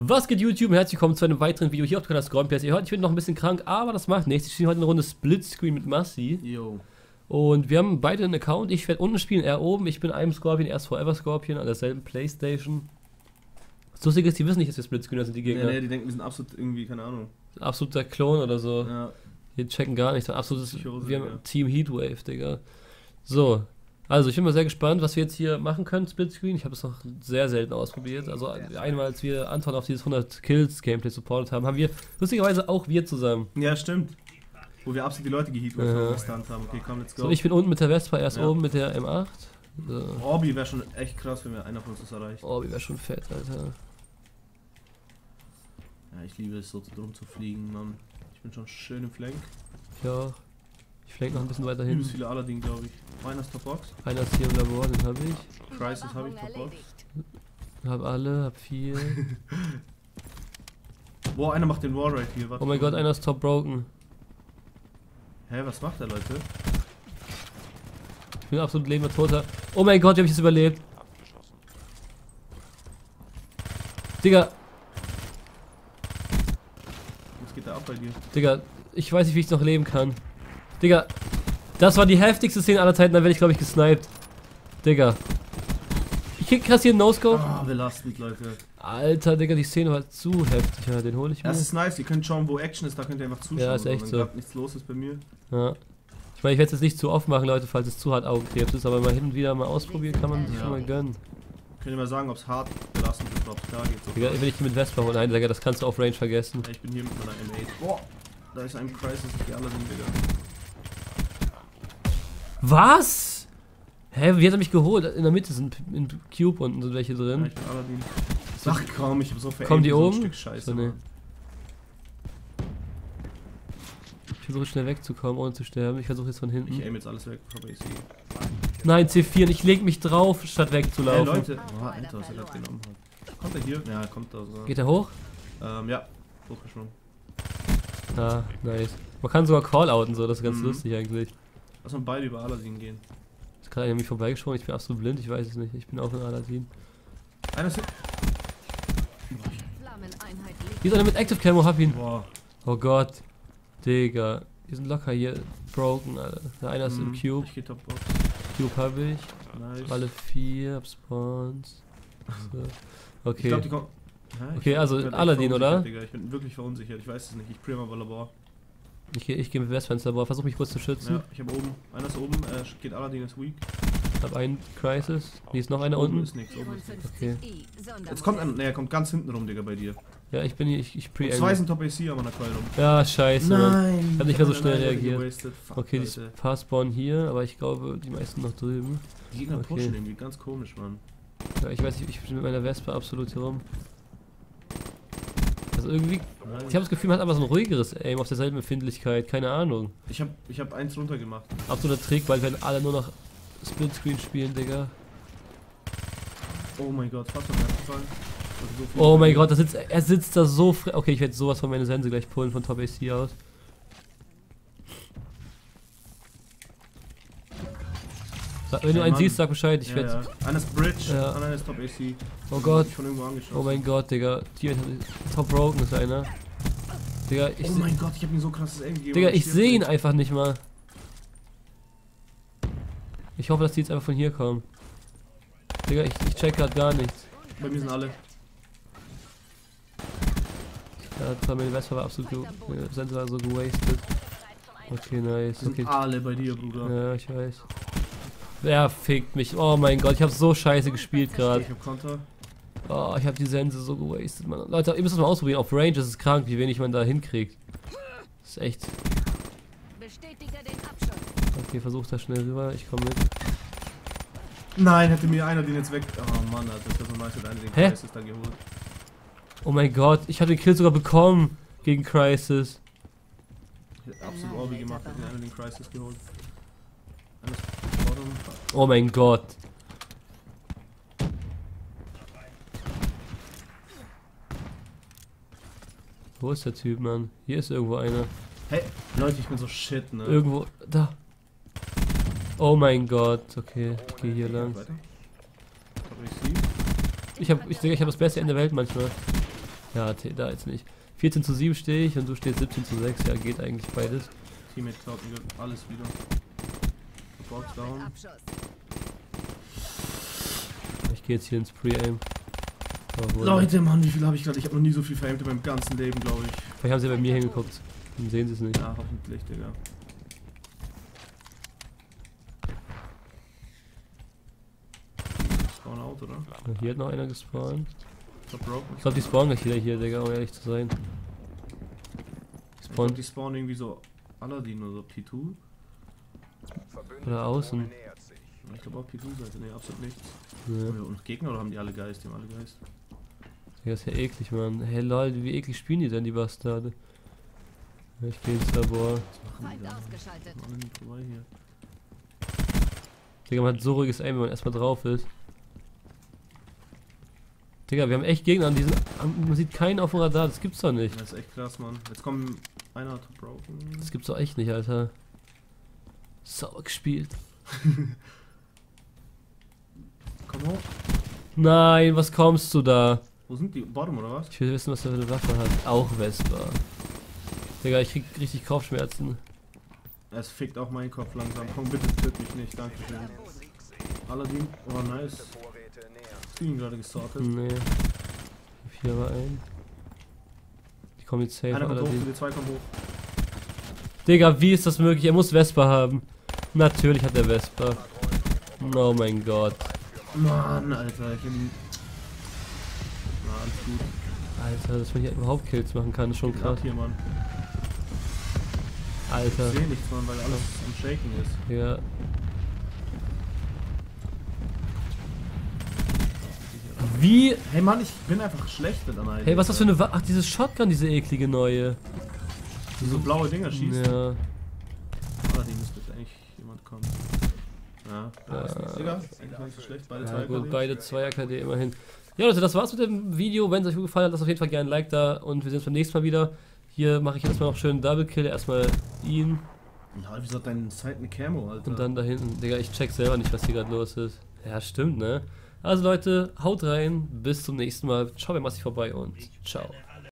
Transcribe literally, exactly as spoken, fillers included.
Was geht YouTube? Herzlich willkommen zu einem weiteren Video hier auf dem Kanal Scorpions. Ihr hört, ich bin noch ein bisschen krank, aber das macht nichts. Ich spiele heute eine Runde Splitscreen mit Massi. Yo. Und wir haben beide einen Account. Ich werde unten spielen, er oben. Ich bin einem Scorpion, er ist Forever Scorpion an derselben Playstation. Das Lustige ist, die wissen nicht, dass wir Splitscreener sind, die Gegner. Nee, nee, die denken, wir sind absolut irgendwie, keine Ahnung. Absoluter Klon oder so. Ja. Die checken gar nicht. Absolutes, Psychose, wir haben ja. Team Heatwave, Digga. So. Also, ich bin mal sehr gespannt, was wir jetzt hier machen können, Splitscreen. Ich habe es noch sehr selten ausprobiert. Also, einmal, als wir Anton auf dieses hundert Kills Gameplay supportet haben, haben wir lustigerweise auch wir zusammen. Ja, stimmt. Wo wir absolut die Leute geheatet Ja. haben. Okay, komm, let's go. So, ich bin unten mit der Vespa, erst Ja. oben mit der M acht. So. Orbi wäre schon echt krass, wenn wir einer von uns das erreicht. Oh, die wäre schon fett, Alter. Ja, ich liebe es so drum zu fliegen, Mann. Ich bin schon schön im Flank. Ich auch. Ich flank noch ein bisschen weiter hin. Übelst viele Aladdin, glaube ich. Einer ist Topbox. Einer ist hier im Labor, den habe ich. Crisis habe ich, Topbox. Hab alle, hab vier. Boah, einer macht den War right hier. Warte. Oh mein Gott, einer ist top broken. Hä, was macht der, Leute? Ich bin absolut lebender Toter. Oh mein Gott, wie hab ich das überlebt? Digga, Was geht da ab bei dir? Digga, ich weiß nicht, wie ich noch leben kann. Digga, das war die heftigste Szene aller Zeiten, da werde ich, glaube ich, gesniped. Digga. Ich krieg krass hier einen No-Scope. Ah, belastend, Leute. Alter, Digga, die Szene war zu heftig. Ja, den hole ich mir. Das ist nice, ihr könnt schauen, wo Action ist, da könnt ihr einfach zuschauen. Ja, ist echt wenn so. grad nichts los ist bei mir. Ja. Ich meine, ich werde es jetzt nicht zu oft machen, Leute, falls es zu hart Augenkrebs ist, aber mal hin und wieder mal ausprobieren kann man sich Ja. schon mal gönnen. Könnt ihr mal sagen, ob es hart belastend ist oder ob es klar geht. So. Digga, will ich die mit Vespa holen? Nein, Digga, das kannst du auf Range vergessen. Ja, ich bin hier mit meiner M acht. Boah, da ist ein Crisis, die alle sind, Digga. Was? Hä, wie hat er mich geholt? In der Mitte sind in Cube unten sind welche Ja, drin. ich bin Aladdin. Ach komm, ich hab so veraimt Kommen die wie so ein oben? Stück Scheiße, So, nee. Mann. Ich versuche schnell wegzukommen, ohne zu sterben. Ich versuche jetzt von Ich hinten. aim jetzt alles weg, aber ich sehe. Nein, C vier und ich leg mich drauf, statt Hey wegzulaufen. Leute, oh, Alter, was er gerade genommen hat. Kommt er hier? Ja, kommt da so. Geht er hoch? Ähm, ja, hochgeschwungen. Ah, nice. Man kann sogar Call-outen, so, das ist ganz Mhm. lustig eigentlich. Lass mal beide über Aladdin gehen. Ist gerade einer an mich vorbeigeschoben, ich bin absolut blind, ich weiß es nicht. Ich bin auch in Aladdin. Einer ist. Hier ist einer mit Active Camo, hab ihn. Boah. Oh Gott. Digga. Die sind locker hier broken, Alter. Der einer ist im Mhm. Cube. Ich geh Topbox. Cube hab ich. Nice. Alle vier, hab Spawns. So. Ich Okay. glaub, die kommen. Hä? Okay, Ich also bin echt Aladdin, verunsichert, oder? Digga. Ich bin wirklich verunsichert, ich weiß es nicht. Ich prim aber Labor. Ich, geh- ich gehe mit Westfenster, aber versuch mich kurz zu schützen. Ja, ich hab oben. Einer ist oben, äh, geht Aladdin ist weak. Hab einen Crisis. Hier ist noch einer Oben unten. ist nichts, oben ist nichts. Okay. Jetzt kommt ein. Ne, er kommt ganz hinten rum, Digga, bei dir. Ja, ich bin hier, ich, ich Und pre zwei sind Top A C, aber an der Quelle rum. Ja, scheiße, Mann. Nein! Hab nicht mehr so schnell reagiert. Gewastet. Fuck, Okay, die Leute. paar spawnen hier, aber ich glaube, die meisten noch drüben. Die Gegner okay. pushen irgendwie, ganz komisch, Mann. Ja, ich weiß nicht, ich bin mit meiner Vespa absolut hier rum. Also irgendwie, ich habe das Gefühl, man hat aber so ein ruhigeres Aim auf derselben Empfindlichkeit, keine Ahnung. Ich hab, ich hab eins runter gemacht. Absoluter Trick, weil wir alle nur noch Splitscreen spielen, Digga. Oh mein Gott, fast am ersten Fall. Also so viel- Oh mein Gott, das sitzt, er sitzt da so fre... Okay, ich werde sowas von meiner Sense gleich pullen von Top A C aus. Sag, wenn du Hey, einen Mann. siehst, sag Bescheid, ich Ja, werde... ja. Einer ist Bridge, Ja. einer ist Top A C. Oh Gott, Ich von irgendwo angeschaut. oh mein Gott, Digga. Hier, Top Broken ist einer. Digga, ich, Oh seh- mein Gott, ich hab ihm so krasses Aim gegeben. Digga, aber ich stirbt sehe ihn nicht. einfach nicht mal. Ich hoffe, dass die jetzt einfach von hier kommen. Digga, ich, ich check grad gar nichts. Bei mir sind alle. Ja, das war meine Vespa war absolut ge meine Sense war so gewastet. Okay, nice. Die sind Okay. alle bei dir, Bruder. Ja, ich weiß. Wer fickt mich? Oh mein Gott, ich habe so scheiße gespielt gerade. Ich hab Konter. Oh, ich habe die Sense so gewastet, Mann. Leute, ihr müsst das mal ausprobieren. Auf Range ist es krank, wie wenig man da hinkriegt. Das ist echt. Okay, versuch da schnell rüber. Ich komme mit. Nein, hätte mir einer den jetzt weg. Oh Mann, Alter, das wäre so nice, hätte einer den Hä? Crisis dann geholt. Oh mein Gott, ich habe den Kill sogar bekommen gegen Crisis. Ich hätte absolut Orbi gemacht, hätte einer den Crisis geholt. Einer ist bottom. Oh mein Gott. Wo ist der Typ, Mann? Hier ist irgendwo einer. Hey, Leute, ich bin so shit, ne? Irgendwo. Da. Oh mein Gott. Okay, ich gehe hier lang. Weiter. Top A C. Ich hab, ich denke, ich habe das beste Ende der Welt manchmal. Ja, da jetzt nicht. vierzehn zu sieben stehe ich und du stehst siebzehn zu sechs. Ja, geht eigentlich beides. Teammate klaut mir alles wieder. Box down. Ich gehe jetzt hier ins Pre-Aim. Leute, Mann, wie viel habe ich gerade? Ich habe noch nie so viel veraimt in meinem ganzen Leben, glaube ich. Vielleicht haben sie bei mir hingeguckt. Dann sehen sie es nicht. Ja, hoffentlich, Digga. Spawn out, oder? Ja, hier hat noch einer gespawnt. Ich glaube, die spawnen gleich wieder hier, Digga, um ehrlich zu sein. Ich glaub, die spawnen irgendwie so Aladdin oder so P zwei. Oder außen. Ich glaube auch P zwei-Seite, ne, absolut nichts. Ja. Haben wir noch Gegner oder haben die alle Geist? Die haben alle Geist. Digga, ist ja eklig, Mann. Hey lol, wie eklig spielen die denn, die Bastarde? Ja, ich geh ins Labor. Was machen die da? Alle nicht vorbei hier. Digga, man hat so ruhiges Aim, wenn man erstmal drauf ist. Digga, wir haben echt Gegner an diesen. Man sieht keinen auf dem Radar, das gibt's doch nicht. Das ist echt krass, Mann. Jetzt kommen einer to broken. Das gibt's doch echt nicht, Alter. Sauer gespielt. Komm hoch. Nein, was kommst du da? Wo sind die? Bottom oder was? Ich will wissen, was er für eine Waffe hat. Auch Vespa. Digga, ich krieg richtig Kopfschmerzen. Es fickt auch meinen Kopf langsam. Komm bitte, töt mich nicht. Dankeschön. Aladdin. Oh, nice. Hast du ihn gerade gesortet? Nee. Hier war ein. Die kommen jetzt safe. Einer kommt hoch, Aladdin. die zwei kommen hoch. Digga, wie ist das möglich? Er muss Vespa haben. Natürlich hat er Vespa. Oh mein Gott. Mann, Alter, ich bin... Na, alles gut. Alter, dass man hier überhaupt Kills machen kann, ist schon krass. Hier, Mann. Alter. Ich seh nichts, Mann, weil alles am Shaken ist. Ja. Wie? Hey Mann, ich bin einfach schlecht mit einer. Hey, was ist das für eine Wa Ach, diese Shotgun, diese eklige neue. Die so blaue Dinger schießt. Ja. Allerdings müsste eigentlich jemand kommen. Ja, da ist nichts. Egal, eigentlich gar nicht so schlecht. Beide Ja, zwei gut, A K D. beide zwei A K D immerhin. Ja Leute, das war's mit dem Video. Wenn es euch gut gefallen hat, lasst auf jeden Fall gerne ein Like da und wir sehen uns beim nächsten Mal wieder. Hier mache ich erstmal noch schön Double Kill. Erstmal ihn. Na, wieso hat deine Zeit eine Camo, Alter? Und dann da hinten. Digga, ich check selber nicht, was hier gerade los ist. Ja, stimmt, ne? Also Leute, haut rein. Bis zum nächsten Mal. Ciao, wer macht sich vorbei und ciao.